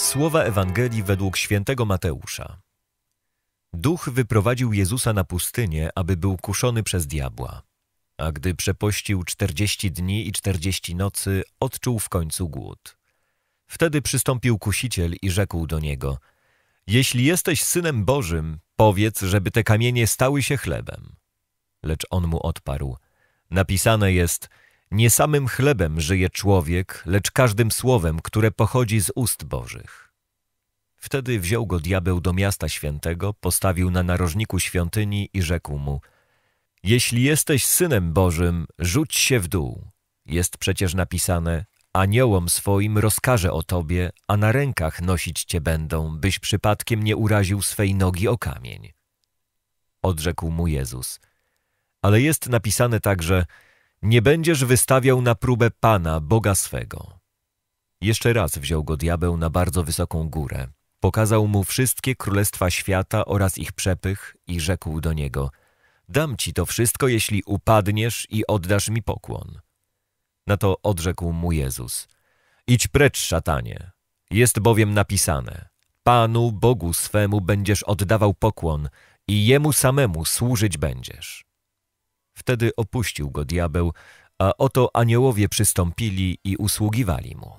Słowa Ewangelii według świętego Mateusza. Duch wyprowadził Jezusa na pustynię, aby był kuszony przez diabła. A gdy przepościł 40 dni i 40 nocy, odczuł w końcu głód. Wtedy przystąpił kusiciel i rzekł do niego: „Jeśli jesteś Synem Bożym, powiedz, żeby te kamienie stały się chlebem”. Lecz on mu odparł: „Napisane jest: nie samym chlebem żyje człowiek, lecz każdym słowem, które pochodzi z ust Bożych”. Wtedy wziął go diabeł do miasta świętego, postawił na narożniku świątyni i rzekł mu: „Jeśli jesteś Synem Bożym, rzuć się w dół. Jest przecież napisane: aniołom swoim rozkaże o tobie, a na rękach nosić cię będą, byś przypadkiem nie uraził swej nogi o kamień”. Odrzekł mu Jezus: „Ale jest napisane także: nie będziesz wystawiał na próbę Pana, Boga swego”. Jeszcze raz wziął go diabeł na bardzo wysoką górę. Pokazał mu wszystkie królestwa świata oraz ich przepych i rzekł do niego: „Dam ci to wszystko, jeśli upadniesz i oddasz mi pokłon”. Na to odrzekł mu Jezus: „Idź precz, szatanie. Jest bowiem napisane: Panu, Bogu swemu będziesz oddawał pokłon i Jemu samemu służyć będziesz”. Wtedy opuścił go diabeł, a oto aniołowie przystąpili i usługiwali mu.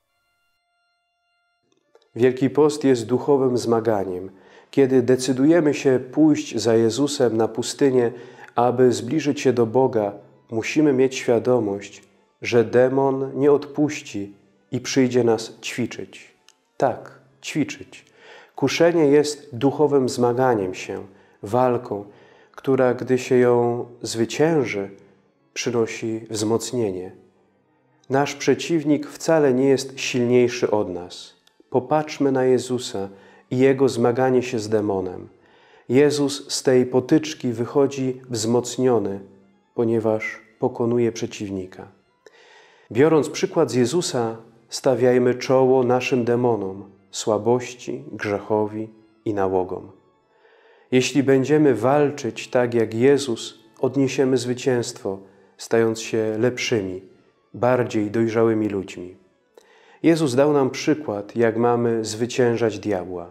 Wielki Post jest duchowym zmaganiem. Kiedy decydujemy się pójść za Jezusem na pustynię, aby zbliżyć się do Boga, musimy mieć świadomość, że demon nie odpuści i przyjdzie nas ćwiczyć. Tak, ćwiczyć. Kuszenie jest duchowym zmaganiem się, walką, która, gdy się ją zwycięży, przynosi wzmocnienie. Nasz przeciwnik wcale nie jest silniejszy od nas. Popatrzmy na Jezusa i Jego zmaganie się z demonem. Jezus z tej potyczki wychodzi wzmocniony, ponieważ pokonuje przeciwnika. Biorąc przykład z Jezusa, stawiajmy czoło naszym demonom, słabości, grzechowi i nałogom. Jeśli będziemy walczyć tak jak Jezus, odniesiemy zwycięstwo, stając się lepszymi, bardziej dojrzałymi ludźmi. Jezus dał nam przykład, jak mamy zwyciężać diabła.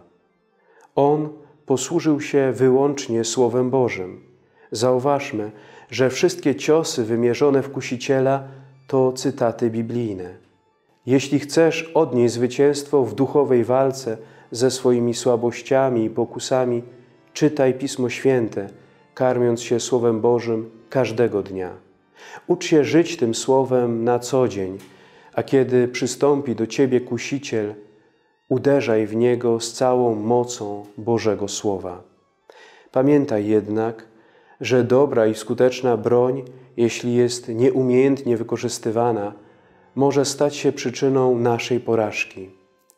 On posłużył się wyłącznie Słowem Bożym. Zauważmy, że wszystkie ciosy wymierzone w kusiciela to cytaty biblijne. Jeśli chcesz odnieść zwycięstwo w duchowej walce ze swoimi słabościami i pokusami, czytaj Pismo Święte, karmiąc się Słowem Bożym każdego dnia. Ucz się żyć tym Słowem na co dzień, a kiedy przystąpi do ciebie kusiciel, uderzaj w niego z całą mocą Bożego Słowa. Pamiętaj jednak, że dobra i skuteczna broń, jeśli jest nieumiejętnie wykorzystywana, może stać się przyczyną naszej porażki.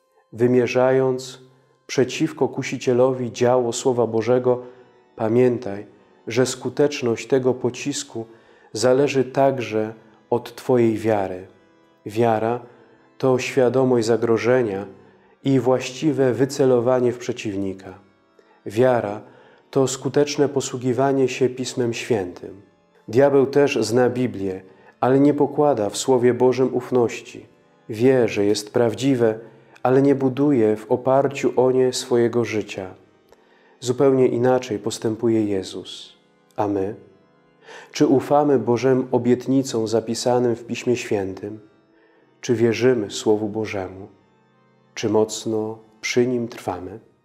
Wymierzając przeciwko kusicielowi działo Słowa Bożego, pamiętaj, że skuteczność tego pocisku zależy także od twojej wiary. Wiara to świadomość zagrożenia i właściwe wycelowanie w przeciwnika. Wiara to skuteczne posługiwanie się Pismem Świętym. Diabeł też zna Biblię, ale nie pokłada w Słowie Bożym ufności. Wie, że jest prawdziwe, ale nie buduje w oparciu o nie swojego życia. Zupełnie inaczej postępuje Jezus. A my? Czy ufamy Bożym obietnicom zapisanym w Piśmie Świętym? Czy wierzymy Słowu Bożemu? Czy mocno przy nim trwamy?